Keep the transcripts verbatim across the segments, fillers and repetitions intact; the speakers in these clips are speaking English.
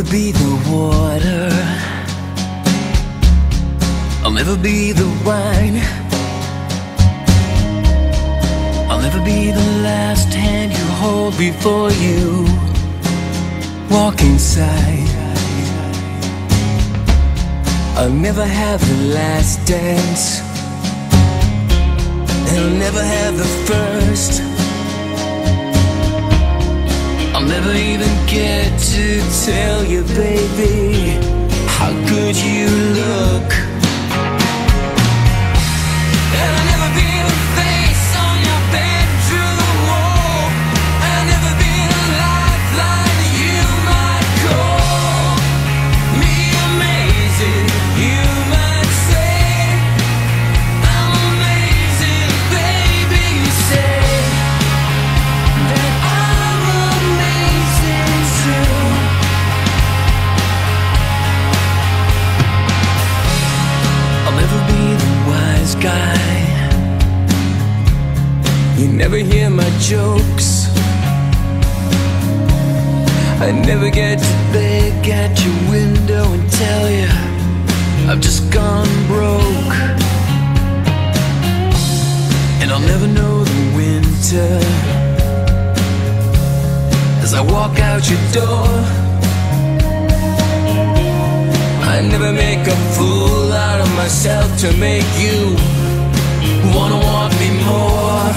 be the water, I'll never be the wine, I'll never be the last hand you hold before you walk inside. I'll never have the last dance, and I'll never have the first. I'll never even get to tell you, baby, how good you look. And I'll never be the face on your bedroom wall, and I'll never be the lifeline you might call me amazing. You might say I'm amazing, baby. You say that I'm amazing too. I'll never be the wise guy, you never hear my jokes, I never get to beg at your window and tell you I've just gone broke. And I'll never know the winter as I walk out your door. I never make a fool out of myself to make you wanna want me more.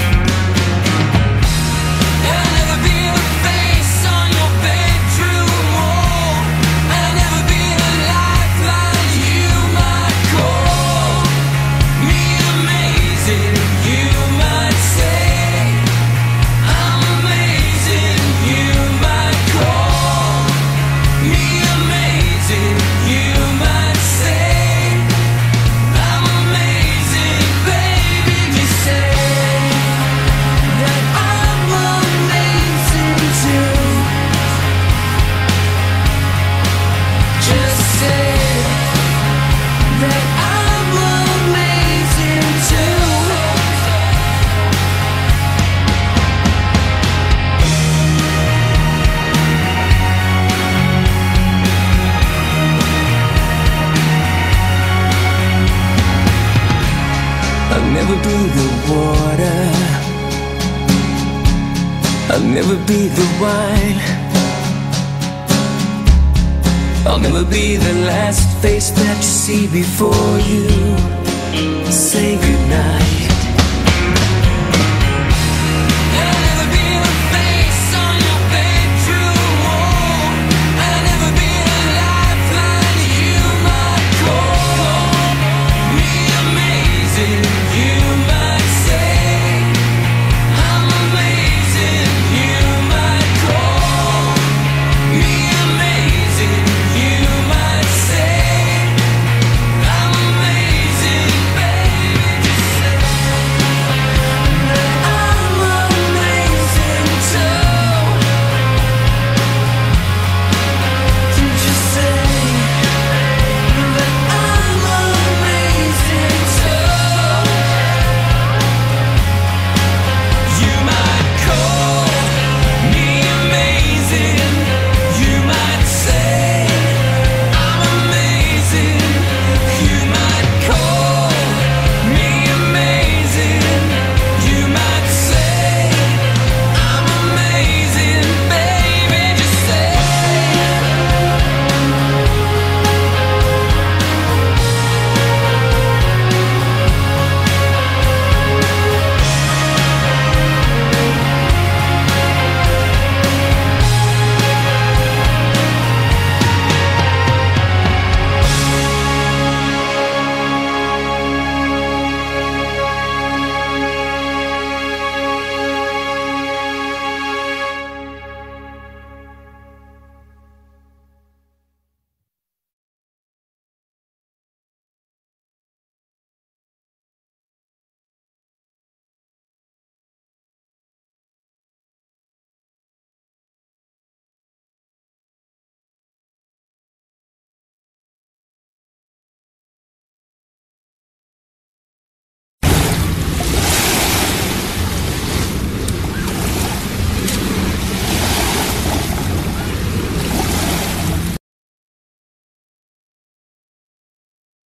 And I'll never be the face on your bedroom wall, and I'll never be the lifeline you might call me amazing. You might say I'm amazing. You might call me amazing. You might say I'm amazing, baby. You say that I'm amazing too. Just say that I'm amazing too. I'll never be the water, I'll never be the wine, I'll never be the last face that you see before you say goodnight.